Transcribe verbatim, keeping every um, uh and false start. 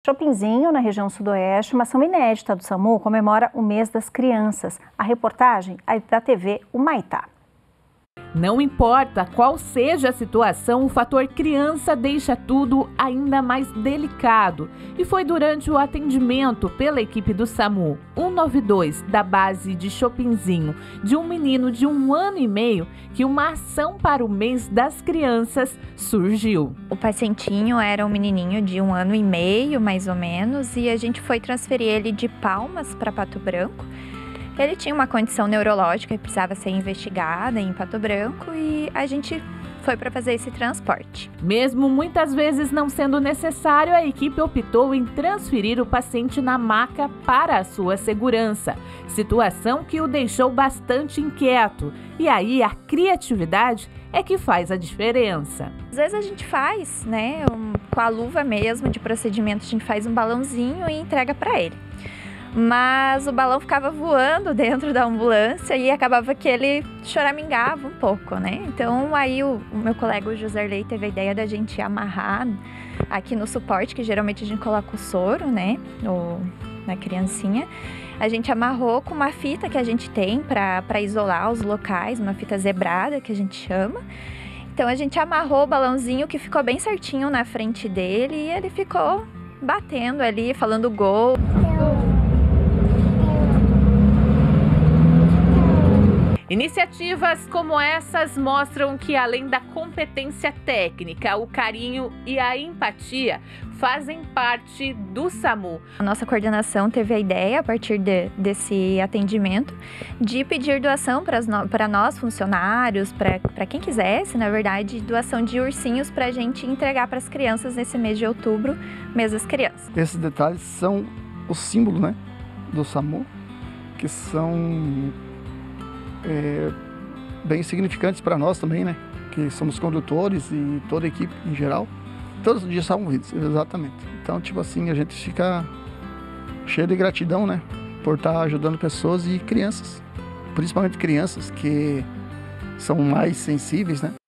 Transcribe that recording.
Chopinzinho, na região sudoeste, uma ação inédita do SAMU comemora o mês das crianças. A reportagem é da T V Humaitá. Não importa qual seja a situação, o fator criança deixa tudo ainda mais delicado. E foi durante o atendimento pela equipe do SAMU cento e noventa e dois da base de Chopinzinho de um menino de um ano e meio que uma ação para o mês das crianças surgiu. O pacientinho era um menininho de um ano e meio, mais ou menos, e a gente foi transferir ele de Palmas para Pato Branco. Ele tinha uma condição neurológica que precisava ser investigada em Pato Branco e a gente foi para fazer esse transporte. Mesmo muitas vezes não sendo necessário, a equipe optou em transferir o paciente na maca para a sua segurança, situação que o deixou bastante inquieto. E aí a criatividade é que faz a diferença. Às vezes a gente faz, né, um, com a luva mesmo de procedimento, a gente faz um balãozinho e entrega para ele. Mas o balão ficava voando dentro da ambulância e acabava que ele choramingava um pouco, né? Então aí o, o meu colega, o Joserley, teve a ideia da gente amarrar aqui no suporte, que geralmente a gente coloca o soro, né? O, na criancinha. A gente amarrou com uma fita que a gente tem para isolar os locais, uma fita zebrada que a gente chama. Então a gente amarrou o balãozinho que ficou bem certinho na frente dele e ele ficou batendo ali, falando gol. Iniciativas como essas mostram que, além da competência técnica, o carinho e a empatia fazem parte do SAMU. A nossa coordenação teve a ideia, a partir de, desse atendimento, de pedir doação para nós, funcionários, para quem quisesse, na verdade, doação de ursinhos para a gente entregar para as crianças nesse mês de outubro, mês das crianças. Esses detalhes são o símbolo, né, do SAMU, que são... É, bem significantes para nós também, né? Que somos condutores e toda a equipe em geral. Todos os dias salvam vidas, exatamente. Então, tipo assim, a gente fica cheio de gratidão, né? Por estar ajudando pessoas e crianças. Principalmente crianças que são mais sensíveis, né?